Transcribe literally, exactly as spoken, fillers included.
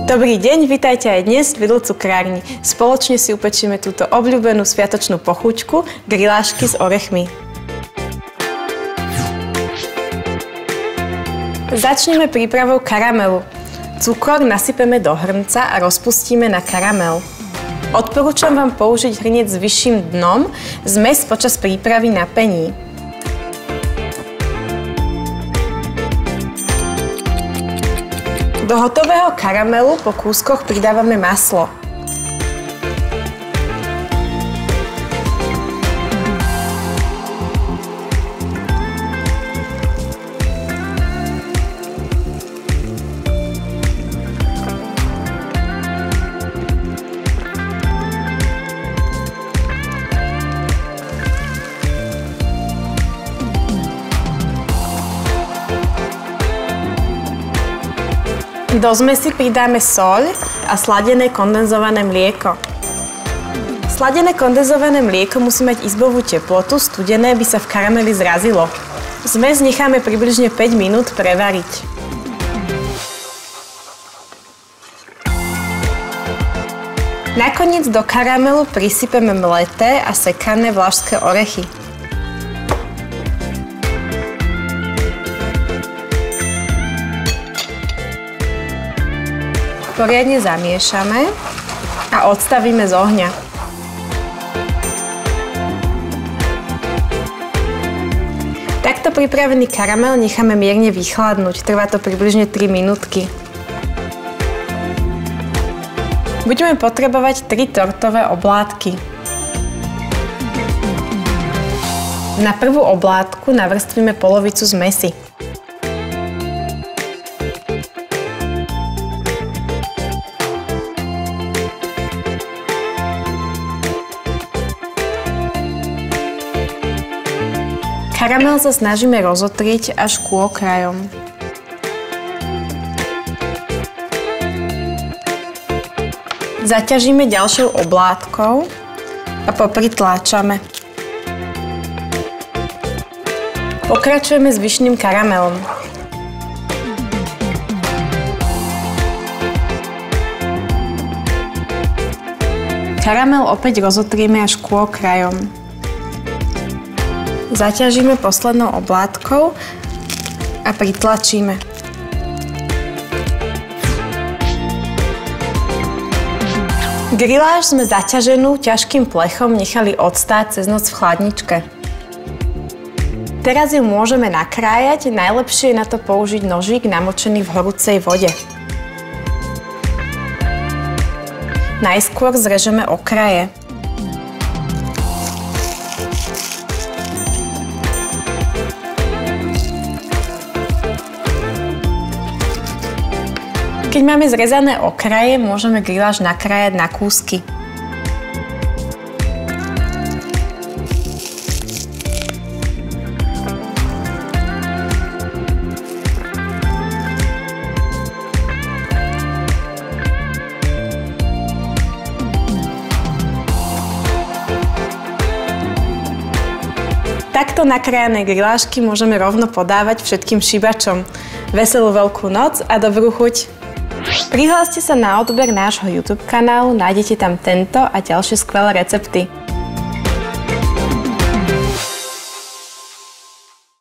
Dobrý deň, vitajte aj dnes v Lidl cukrárni. Spoločne si upečieme túto obľúbenú sviatočnú pochúťku, grilášky s orechmi. Začneme prípravou karamelu. Cukor nasypeme do hrnca a rozpustíme na karamel. Odporúčam vám použiť hrniec s vyšším dnom, zmes počas prípravy napení. Do hotového karamelu po kúskoch pridávame maslo. Do zmesi pridáme soľ a sladené kondenzované mlieko. Sladené kondenzované mlieko musí mať izbovú teplotu, studené by sa v karameli zrazilo. Zmes necháme približne päť minút prevariť. Nakoniec do karamelu prisypeme mleté a sekané vlašské orechy. Poriadne zamiešame a odstavíme z ohňa. Takto pripravený karamel necháme mierne vychladnúť, trvá to približne tri minútky. Budeme potrebovať tri tortové oblátky. Na prvú oblátku navrstvíme polovicu zmesi. Karamel sa snažíme rozotrieť až ku okrajom. Zaťažíme ďalšou oblátkou a popritláčame. Pokračujeme s vyšným karamelom. Karamel opäť rozotrieme až ku okrajom. Zaťažíme poslednou oblátkou a pritlačíme. Griláš sme zaťaženú ťažkým plechom nechali odstáť cez noc v chladničke. Teraz ju môžeme nakrájať, najlepšie je na to použiť nožík namočený v horúcej vode. Najskôr zrežeme okraje. Keď máme zrezané okraje, môžeme griláš nakrájať na kúsky. Takto nakrájané grilášky môžeme rovno podávať všetkým šibačom. Veselú Veľkú noc a dobrú chuť! Prihláste sa na odber nášho YouTube kanálu, nájdete tam tento a ďalšie skvelé recepty.